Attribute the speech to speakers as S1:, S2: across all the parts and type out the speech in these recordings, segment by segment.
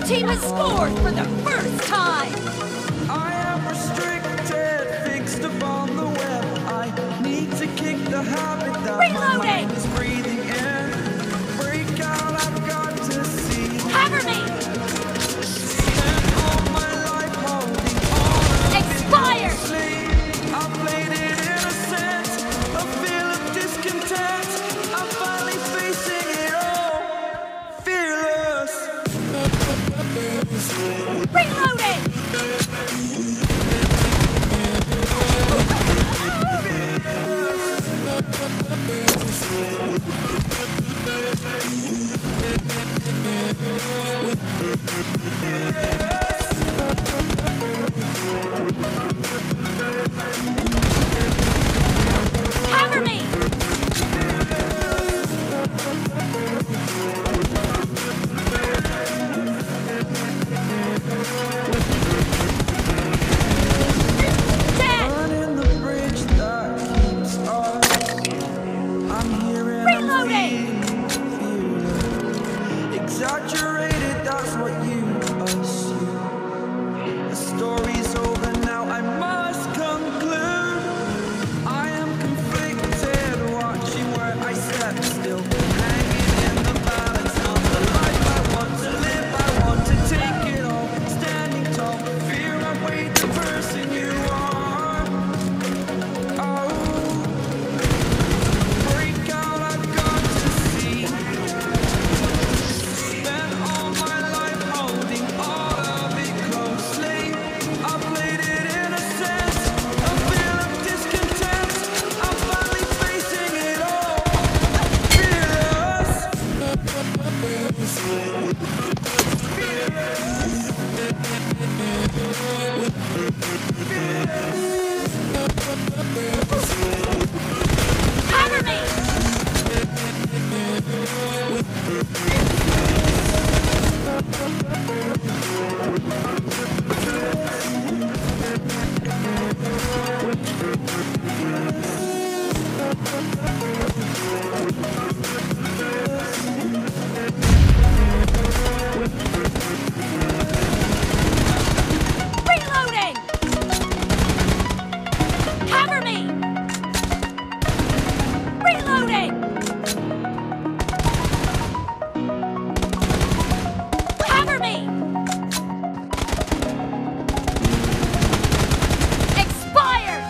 S1: team has scored for the first time!
S2: I am restricted, fixed upon the web. I need to kick the habit that my mind is breathing in. Break out, I've got to see.
S1: Cover me!
S2: Spent all my life holding on.
S1: Expired!
S2: I played it innocent, a feel of discontent. I'm finally facing it all, fearless.
S1: Reloading! Cover me!
S2: Burning the bridge that keeps us. I'm here and
S1: Reloading!
S2: I'm feeling exaggerated, that's what you assume. The story's over now, I must conclude. I am conflicted, watching where I step still, hanging in the balance of the life I want to live. I want to take it all, standing tall. Fear I weighed the person you are. Oh, break out, I've got to see. Spent all my life holding all of it closely. I played it innocent, a feel of discontent. I'm finally facing it all, fearless.
S1: Cover me! Reloading! Cover me! Reloading! Cover me! Expired!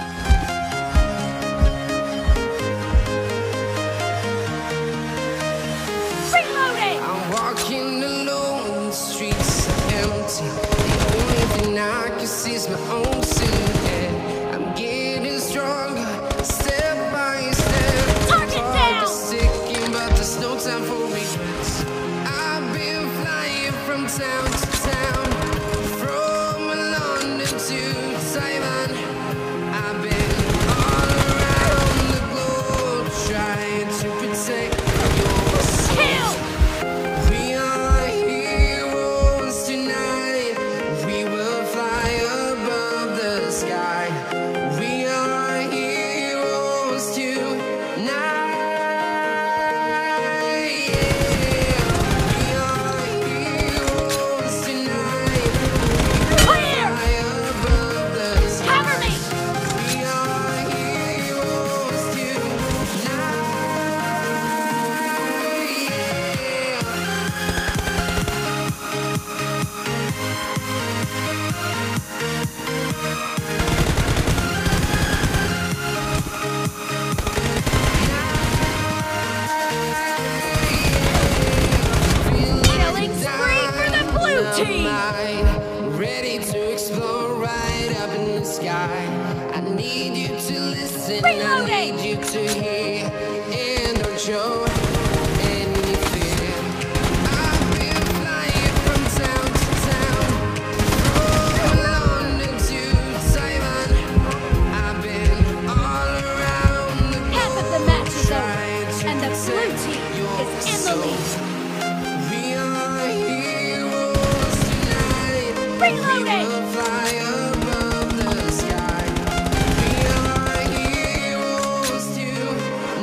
S1: Reloading!
S3: I'm walking alone, the streets are empty. The only thing I can see is my own silhouette. I'm getting stronger, step by step.
S1: Target
S3: Heart
S1: down!
S3: is sticking, but there's no time for regrets. I've been flying from town to town, from London to Taiwan. I've been all around the globe, trying to protect your soul.
S1: Kill!
S3: We are heroes tonight. We will fly above the sky. We are heroes tonight. Yeah. We are heroes tonight.
S1: Clear!
S3: Fly above the sky.
S1: Cover me!
S3: We are heroes tonight. Yeah.
S1: Killing spree for the blue team!
S3: Ready to explore right up in the sky. I need you to listen.
S1: Reloading!
S3: I need you to hear. And don't show any fear. I've been flying from town to town, from London to Taiwan. I've been all around the
S1: Half of the match is
S3: trying
S1: over,
S3: to
S1: and the blue
S3: protect
S1: team
S3: your
S1: is in the
S3: soul.
S1: lead.
S3: We are heroes tonight.
S1: Reloading!
S3: We will fly above the sky. We are heroes tonight.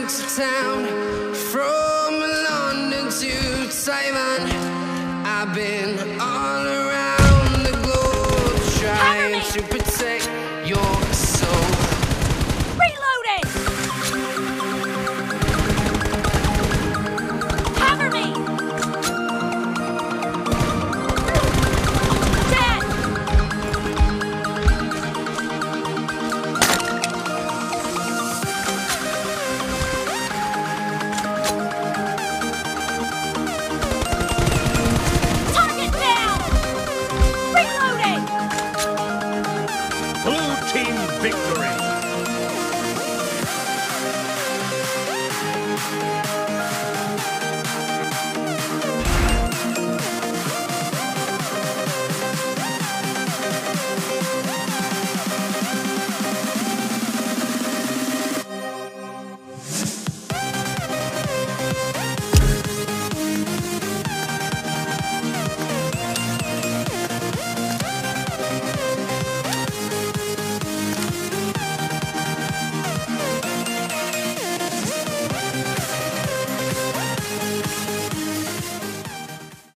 S3: town to town, from London to Taiwan. I've been all around.